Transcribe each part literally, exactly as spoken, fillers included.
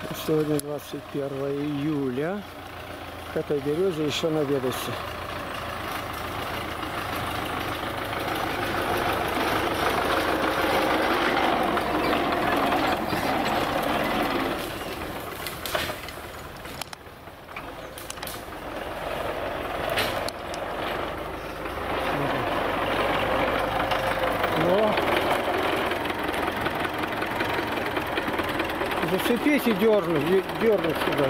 Сегодня двадцать первое июля. К этой березе еще наведайся. Зацепись и дернуть, дернуть сюда.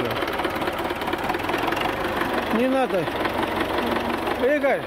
Не надо. Игорь.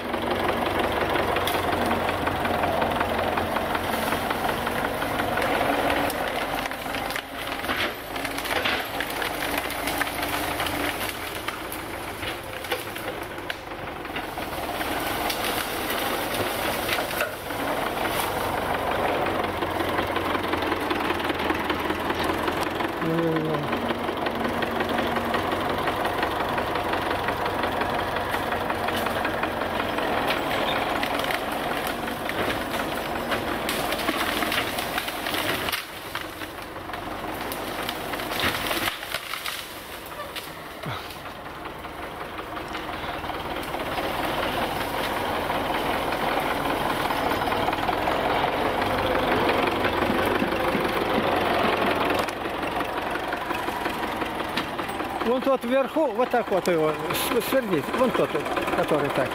Вон тот вверху, вот так вот его свернить. Вон тот, который так.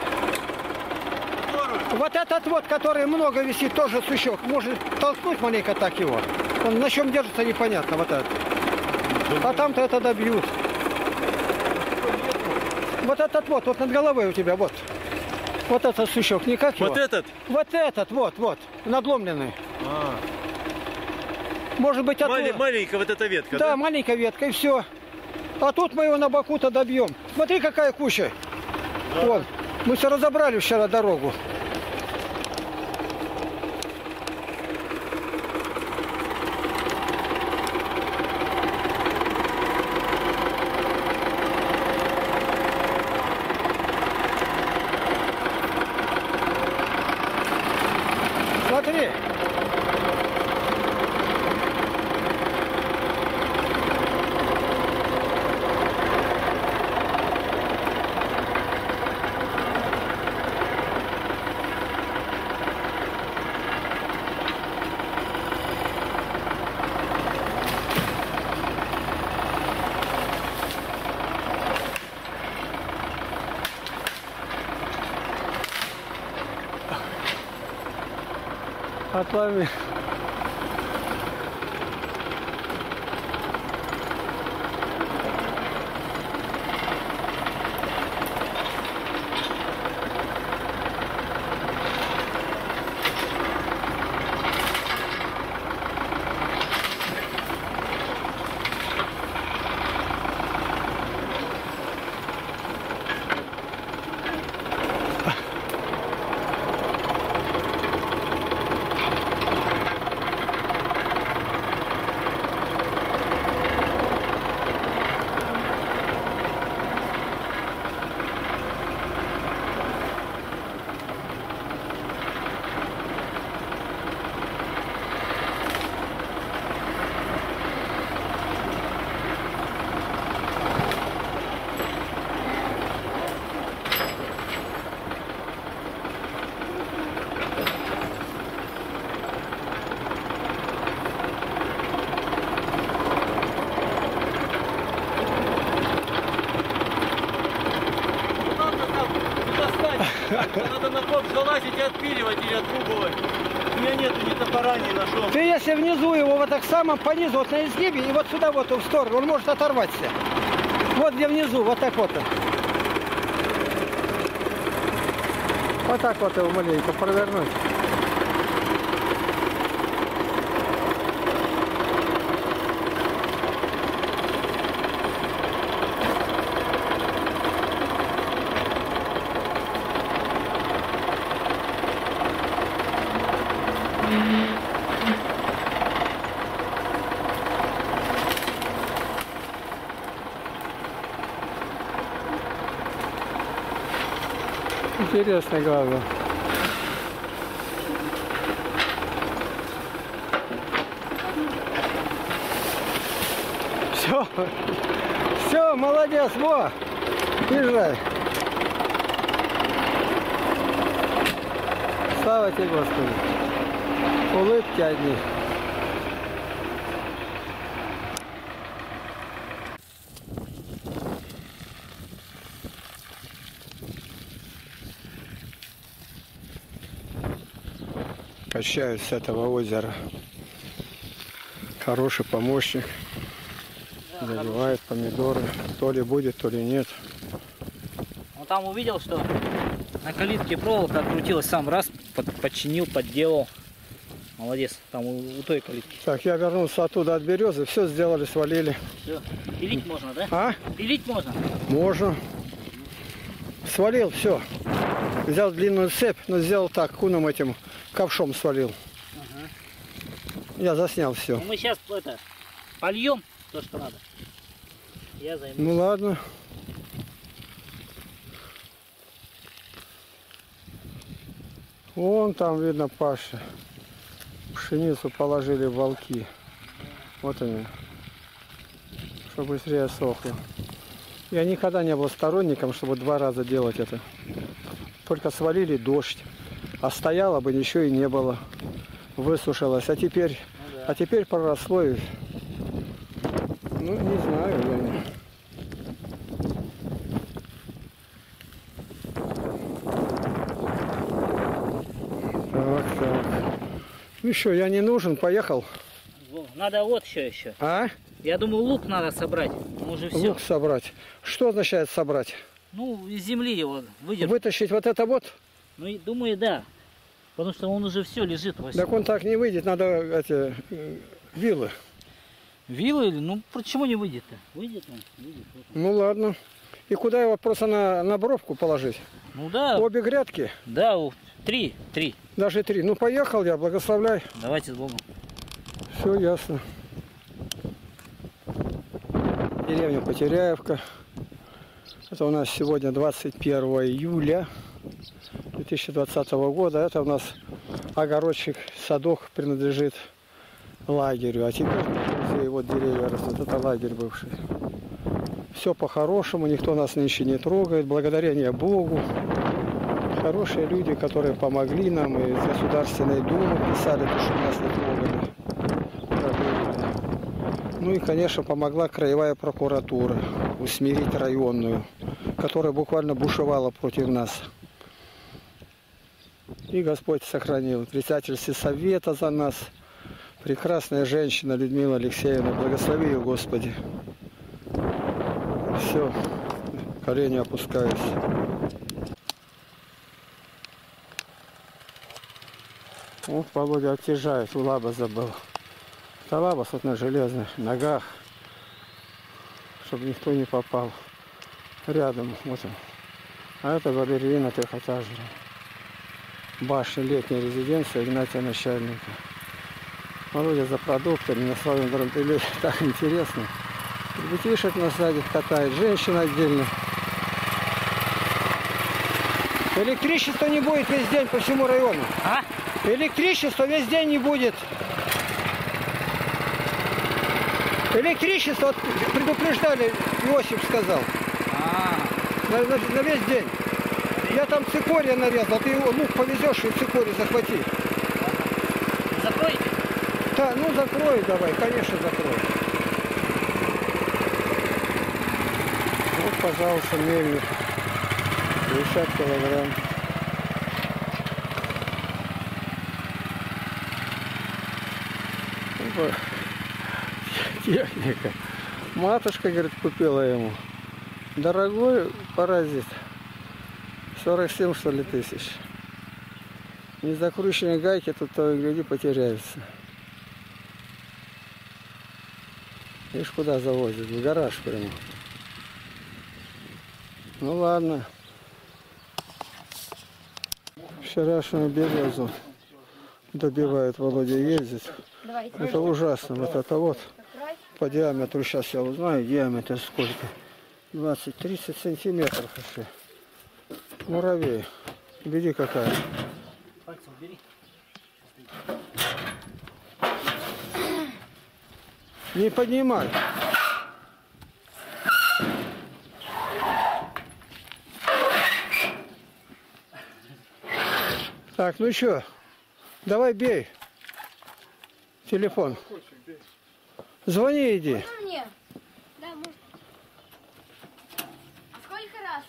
Вот этот вот, который много висит, тоже сучок. Может толкнуть маленько так его. Он на чем держится, непонятно. Вот этот. А там-то это добьют. Вот этот вот, вот над головой у тебя, вот. Вот этот сучок, никак его. Вот этот? Вот этот, вот, вот, надломленный. А. Может быть, от... Малень, маленькая вот эта ветка, да? Да, да? маленькая ветка, и все. А тут мы его на боку-то добьем. Смотри, какая куча. Да. Вон. Мы все разобрали вчера дорогу. Смотри. Отлови. Надо на коп залазить и отпиливать или отрубывать. У меня нету ни топора, ни ножом. Ты если внизу его вот так самым по низу, вот на изгибе, и вот сюда вот в сторону, он может оторваться. Вот где внизу, вот так вот. Вот так вот его маленько провернуть. Интересно, главное. Все. Все, молодец, во. Езжай. Слава тебе, Господи. Улыбки одни. Качаюсь с этого озера. Хороший помощник. Заливает помидоры. То ли будет, то ли нет. Он там увидел, что на калитке проволока открутилась, сам раз под, подчинил, подделал. Молодец, там у, у той калитки. Так, я вернулся оттуда от березы. Все сделали, свалили. Все. Пилить можно, да? А? Пилить можно? Можно. Свалил, все. Взял длинную цепь, но сделал так, куном этим ковшом свалил. Ага. Я заснял все. Ну, мы сейчас это польем то, что надо. Я займусь. Ну ладно. Вон там видно Паша. Пшеницу положили в волки. Вот они. Чтобы быстрее сохло. Я никогда не был сторонником, чтобы два раза делать это. Только свалили дождь. А стояло бы, ничего и не было. Высушилось. А теперь, ну, да. а теперь проросло и... Ну, не знаю, я не... Так, так. Ну что, я не нужен, поехал. Надо вот еще еще. А? Я думаю, лук надо собрать. Мы уже все. Лук собрать. Что означает собрать? Ну, из земли его выдернуть. Вытащить вот это вот? Ну, и, думаю, да. Потому что он уже все лежит. Так он так не выйдет, надо эти э, вилы. Вилы? Ну, почему не выйдет-то? Выйдет он, выйдет. Вот он. Ну ладно. И куда его просто на, на бровку положить? Ну да. Обе грядки? Да, три, три. Даже три. Ну поехал я, благословляй. Давайте с Богом. Все ясно. Деревня Потеряевка. Это у нас сегодня двадцать первое июля две тысячи двадцатого года. Это у нас огородчик, садок принадлежит лагерю. А теперь, друзья, вот деревья растут. Это лагерь бывший. Все по-хорошему, никто нас нынче не трогает. Благодарение Богу. Хорошие люди, которые помогли нам. И из Государственной Думы писали, то, что нас не трогали. Ну и, конечно, помогла краевая прокуратура усмирить районную, которая буквально бушевала против нас. И Господь сохранил. Председатель сельсовета за нас. Прекрасная женщина Людмила Алексеевна. Благослови ее, Господи. Все. Колени опускаюсь. О, Володя оттяжает. Лаба забыл. Это лаба вот на железных ногах. Чтобы никто не попал. Рядом. Вот он. А это балерина трехэтажная. Башня летняя резиденция Игнатия Начальника. Володя за продуктами на своем дрампеле. Так интересно. Детишек на садик катает. Женщина отдельно. Электричества не будет весь день по всему району. А? Электричества весь день не будет. Электричество предупреждали, Иосиф сказал. А. На, на, на весь день. Я там цикория нарезал, ты его лук повезешь и цикорий захвати. Закройте? Да, ну закрой давай, конечно закрой. Вот, пожалуйста, мельник. пятьдесят килограмм. Техника. Матушка, говорит, купила ему. Дорогой паразит. сорок семь, что ли, тысяч. Незакрученные гайки тут, то и гляди, потеряются. Видишь, куда завозят? В гараж прямо. Ну ладно. Вчерашнюю березу добивает, Володя ездит. Это ужасно. Вот это вот по диаметру, сейчас я узнаю, диаметр сколько. двадцать-тридцать сантиметров еще. Муравей. Гляди какая. Пальцем бери. Не поднимай. Так, ну что, давай бей. Телефон. Звони, иди. Можно мне? Да, можно. А сколько раз?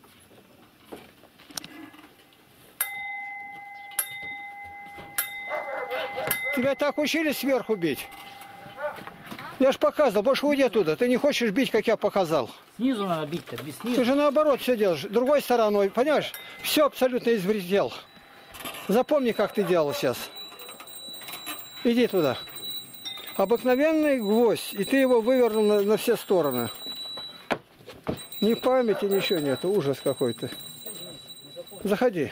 Тебя так учили сверху бить? Я ж показывал, больше уйди оттуда. Ты не хочешь бить, как я показал. Снизу надо бить-то, без снизу. Ты же наоборот все делаешь. Другой стороной, понимаешь? Все абсолютно извредил. Запомни, как ты делал сейчас. Иди туда. Обыкновенный гвоздь, и ты его вывернул на, на все стороны. Ни памяти, ничего нет. Ужас какой-то. Заходи.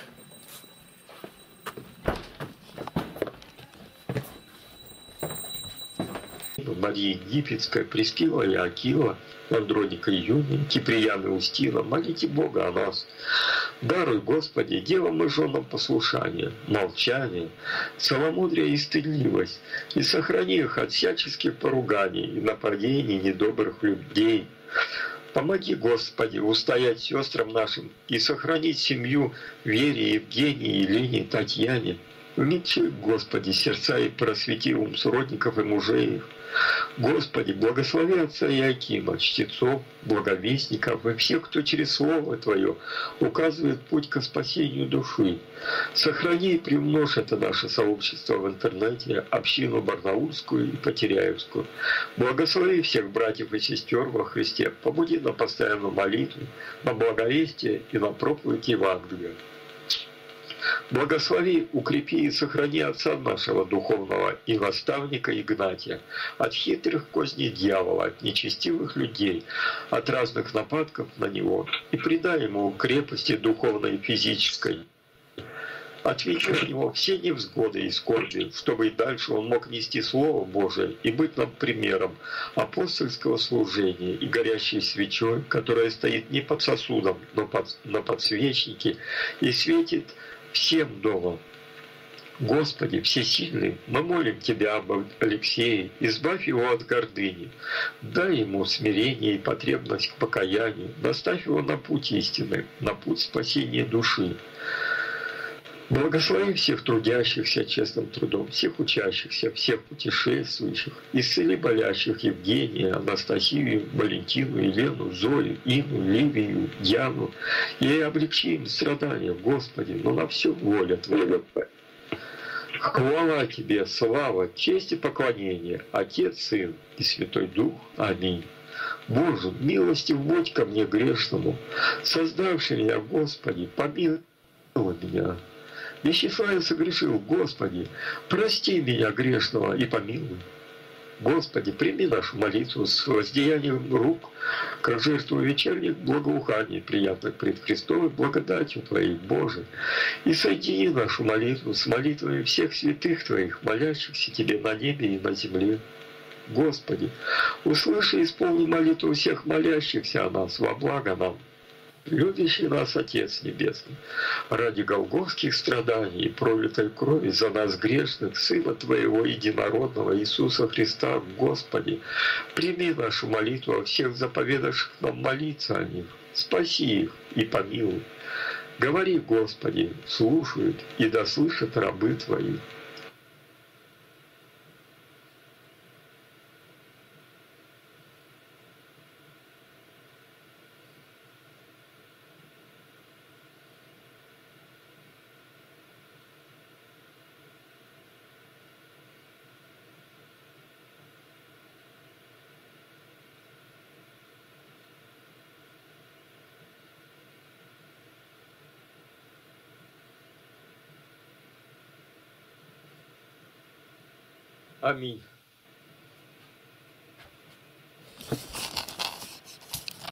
Мария Египетская, Прескила и Акила, Андроника и Юния, Киприяна и Устина, молите Бога о нас. Даруй, Господи, девам и женам послушание, молчание, целомудрие и стыдливость, и сохрани их от всяческих поруганий и нападений недобрых людей. Помоги, Господи, устоять сестрам нашим и сохранить семью Вере, Евгении, Елене, Татьяне. Умягчи, Господи, сердца и просвети ум сродников и мужей их. Господи, благослови отца Иакима, чтецов, благовестников и всех, кто через Слово Твое указывает путь к спасению души. Сохрани и приумножь это наше сообщество в интернете, общину Барнаульскую и Потеряевскую. Благослови всех братьев и сестер во Христе, побуди на постоянную молитву, на благовестие и на проповедь Евангелия. Благослови, укрепи и сохрани отца нашего духовного и наставника Игнатия от хитрых козней дьявола, от нечестивых людей, от разных нападков на него, и придай ему крепости духовной и физической. Отвечу от него все невзгоды и скорби, чтобы и дальше он мог нести Слово Божие и быть нам примером апостольского служения и горящей свечой, которая стоит не под сосудом, но под, на подсвечнике и светит всем домом. Господи, всесильный, мы молим Тебя об Алексее, избавь его от гордыни, дай ему смирение и потребность к покаянию, наставь его на путь истины, на путь спасения души. Благослови всех трудящихся честным трудом, всех учащихся, всех путешествующих, исцели болящих Евгения, Анастасию, Валентину, Елену, Зою, Ину, Ливию, Яну, и облегчи им страдания, Господи, но на все воля Твоя. Хвала Тебе, слава, честь и поклонение, Отец, Сын и Святой Дух. Аминь. Боже, милостив будь ко мне грешному, создавший меня, Господи, помилуй меня. Вещества я согрешил, Господи, прости меня грешного и помилуй. Господи, прими нашу молитву с воздеянием рук, как жертву вечерних благоуханий, приятных пред Христовой благодатью Твоей, Боже, и соедини нашу молитву с молитвами всех святых Твоих, молящихся Тебе на небе и на земле. Господи, услыши и исполни молитву всех молящихся о нас во благо нам. Любящий нас Отец Небесный, ради голгофских страданий и пролитой крови за нас грешных, Сына Твоего Единородного Иисуса Христа, Господи, прими нашу молитву о всех заповедавших нам молиться о них, спаси их и помилуй. Говори, Господи, слушают и да слышат рабы Твои. Аминь.